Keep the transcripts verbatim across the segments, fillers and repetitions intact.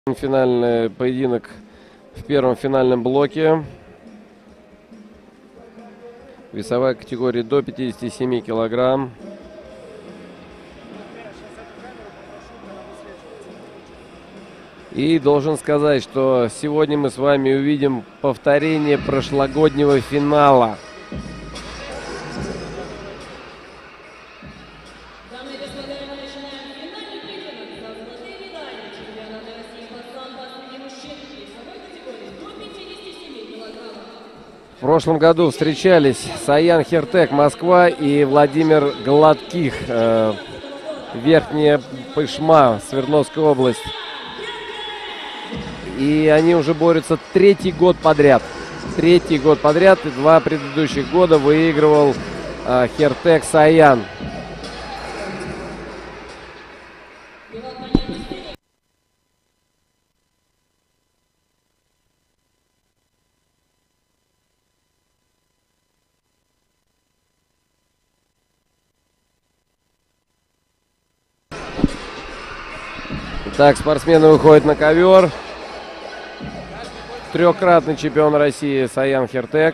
Финальный поединок в первом финальном блоке. Весовая категория до пятидесяти семи килограмм. И должен сказать, что сегодня мы с вами увидим повторение прошлогоднего финала. В прошлом году встречались Саян Хиртек, Москва, и Владимир Гладких, э, Верхняя Пышма, Свердловская область. И они уже борются третий год подряд. Третий год подряд. И два предыдущих года выигрывал э, Хиртек Саян. Так, спортсмены выходят на ковер. Трехкратный чемпион России Саян Хиртек.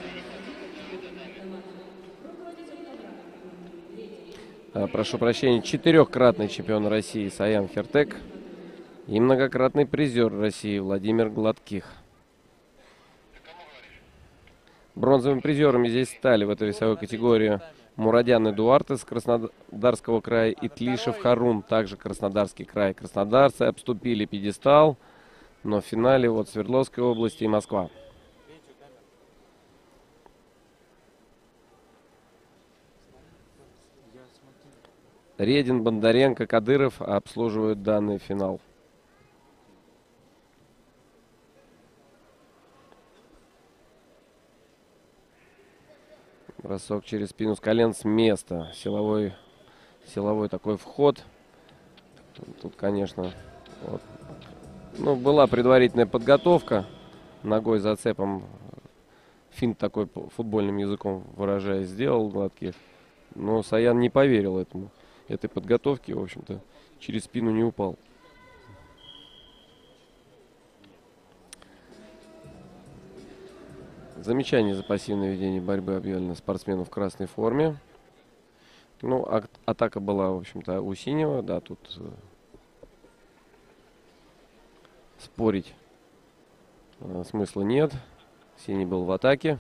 А, прошу прощения, четырехкратный чемпион России Саян Хиртек. И многократный призер России Владимир Гладких. Бронзовыми призерами здесь стали в этой весовой категории Мурадян Эдуард из Краснодарского края и Тлишев Харун, также Краснодарский край. Краснодарцы обступили пьедестал, но в финале вот Свердловской области и Москва. Редин, Бондаренко, Кадыров обслуживают данный финал. Бросок через спину с колен с места. Силовой, силовой такой вход. Тут, конечно, вот. Ну, была предварительная подготовка. Ногой зацепом. Финт такой футбольным языком выражаясь сделал Гладких. Но Саян не поверил этому. Этой подготовке, в общем-то, через спину не упал. Замечание за пассивное ведение борьбы объявлено спортсмену в красной форме. Ну, а, атака была, в общем-то, у синего. Да, тут э, спорить э, смысла нет. Синий был в атаке.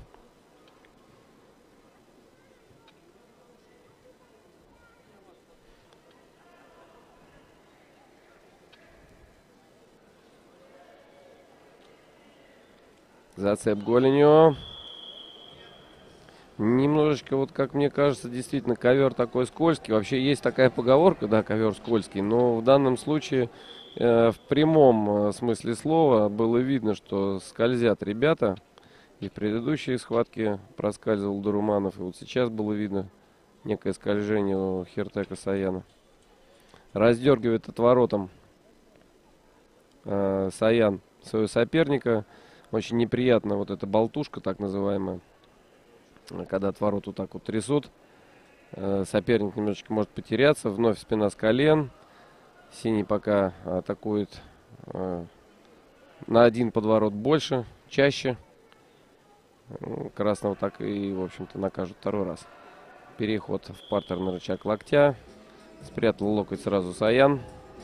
Зацеп голенью. Немножечко, вот как мне кажется, действительно ковер такой скользкий. Вообще есть такая поговорка, да, ковер скользкий. Но в данном случае э, в прямом э, смысле слова было видно, что скользят ребята. И в предыдущей схватке проскальзывал Дуруманов. И вот сейчас было видно некое скольжение у Хиртека Саяна. Раздергивает отворотом э, Саян своего соперника. Очень неприятно вот эта болтушка, так называемая, когда отворот вот так вот трясут. Э, соперник немножечко может потеряться. Вновь спина с колен. Синий пока атакует э, на один подворот больше, чаще. Красного так и, в общем-то, накажут второй раз. Переход в партерный рычаг локтя. Спрятал локоть сразу Саян.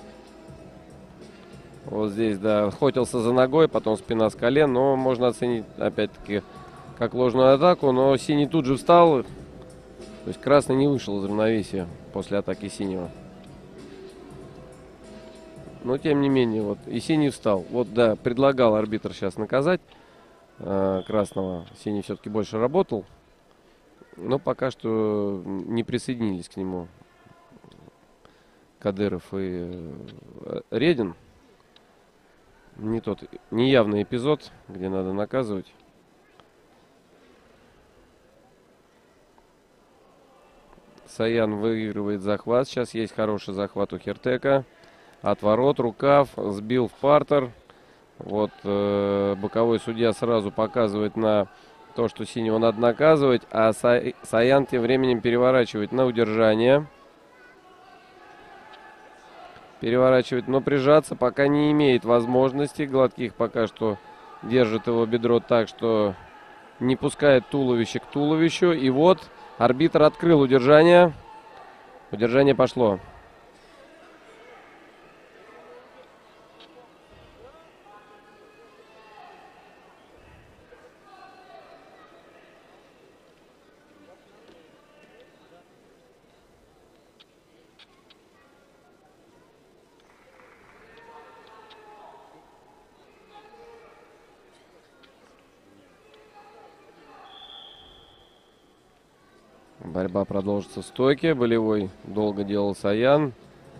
Вот здесь, да, охотился за ногой, потом спина с колен. Но можно оценить, опять-таки, как ложную атаку. Но синий тут же встал. То есть красный не вышел из равновесия после атаки синего. Но, тем не менее, вот и синий встал. Вот, да, предлагал арбитр сейчас наказать э, красного. Синий все-таки больше работал. Но пока что не присоединились к нему Кадыров и э, Редин. Не тот неявный эпизод, где надо наказывать. Саян выигрывает захват. Сейчас есть хороший захват у Хиртека. Отворот, рукав, сбил в партер. Вот э, боковой судья сразу показывает на то, что синего надо наказывать. А Са Саян тем временем переворачивает на удержание. переворачивать, но прижаться пока не имеет возможности. Гладких пока что держит его бедро так, что не пускает туловище к туловищу. И вот арбитр открыл удержание. Удержание пошло. Борьба продолжится в стойке. Болевой долго делал Саян.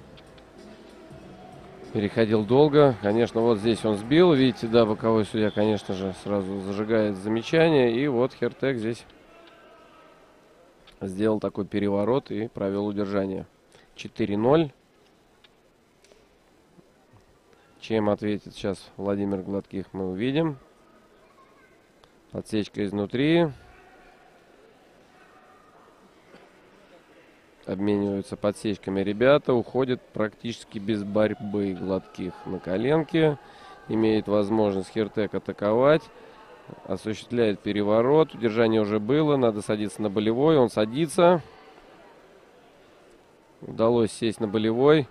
Переходил долго. Конечно, вот здесь он сбил. Видите, да, боковой судья, конечно же, сразу зажигает замечание. И вот Хертек здесь сделал такой переворот и провел удержание. четыре ноль. Чем ответит сейчас Владимир Гладких, мы увидим. Подсечка изнутри. Обмениваются подсечками ребята. Уходит практически без борьбы Гладких на коленке. Имеет возможность Хертек атаковать. Осуществляет переворот. Удержание уже было. Надо садиться на болевой. Он садится. Удалось сесть на болевой.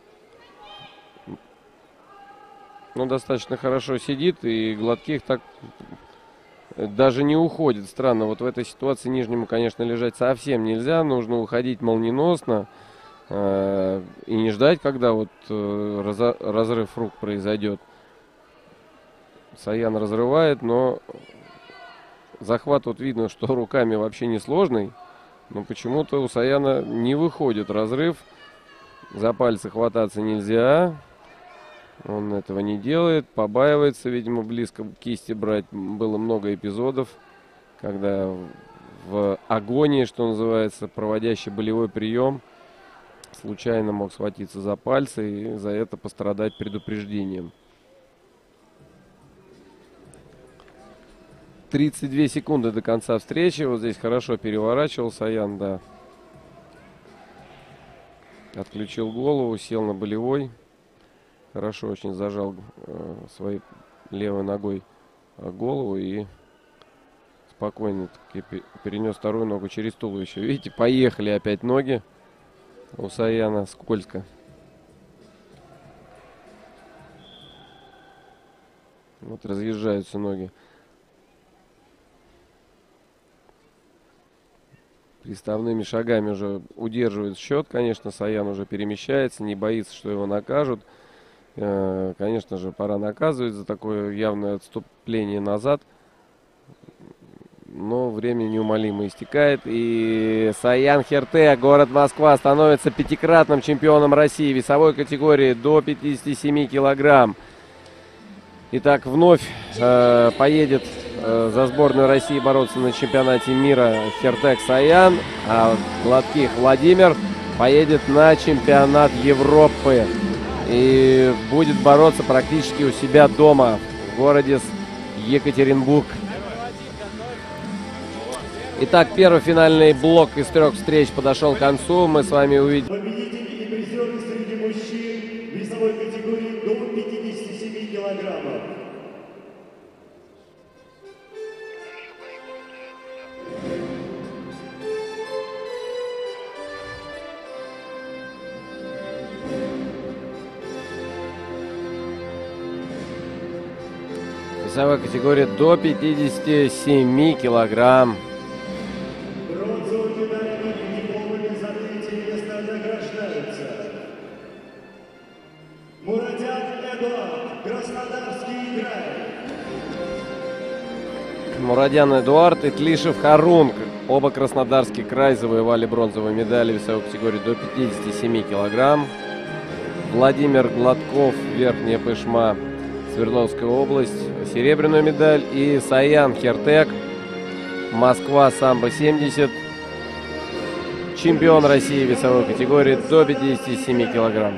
Ну, достаточно хорошо сидит. И Гладких так даже не уходит. Странно, вот в этой ситуации нижнему, конечно, лежать совсем нельзя. Нужно уходить молниеносно э, и не ждать, когда вот э, разо, разрыв рук произойдет. Саян разрывает, но захват вот видно, что руками вообще не сложный. Но почему-то у Саяна не выходит разрыв. За пальцы хвататься нельзя. Он этого не делает, побаивается, видимо, близко к кисти брать. Было много эпизодов, когда в агонии, что называется, проводящий болевой прием, случайно мог схватиться за пальцы и за это пострадать предупреждением. тридцать две секунды до конца встречи. Вот здесь хорошо переворачивал Саян, да. Отключил голову, сел на болевой. Хорошо очень зажал э, своей левой ногой э, голову и спокойно перенес вторую ногу через туловище. Видите, поехали опять ноги у Саяна, скользко. Вот разъезжаются ноги. Приставными шагами уже удерживает счет. Конечно, Саян уже перемещается, не боится, что его накажут. Конечно же, пора наказывать за такое явное отступление назад. Но время неумолимо истекает. И Саян Хертек, город Москва, становится пятикратным чемпионом России весовой категории до пятидесяти семи килограмм. Итак, вновь э, поедет э, за сборную России бороться на чемпионате мира Хертек Саян. А Гладких Владимир поедет на чемпионат Европы. И будет бороться практически у себя дома, в городе Екатеринбург. Итак, первый финальный блок из трех встреч подошел к концу. Мы с вами увидим победители и призеры среди мужчин весовой категории до пятидесяти семи килограммов. весовой категории до пятидесяти семи килограмм. Бронзовыми медалями и дипломами за третье место награждаются Мурадян Эдуард, Краснодарский край. Мурадян Эдуард и Тлишев Харун. Оба Краснодарский край завоевали бронзовые медали в весовой категории до пятидесяти семи килограмм. Владимир Гладков, Верхняя Пышма, Свердловская область, серебряную медаль. И Саян Хертек, Москва, самбо семьдесят, чемпион России весовой категории до пятидесяти семи килограмм.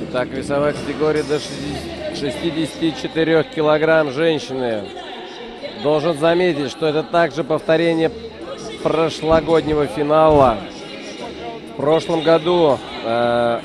Итак, весовая категория до шестидесяти четырёх килограмм женщины. Должен заметить, что это также повторение прошлогоднего финала. В прошлом году э,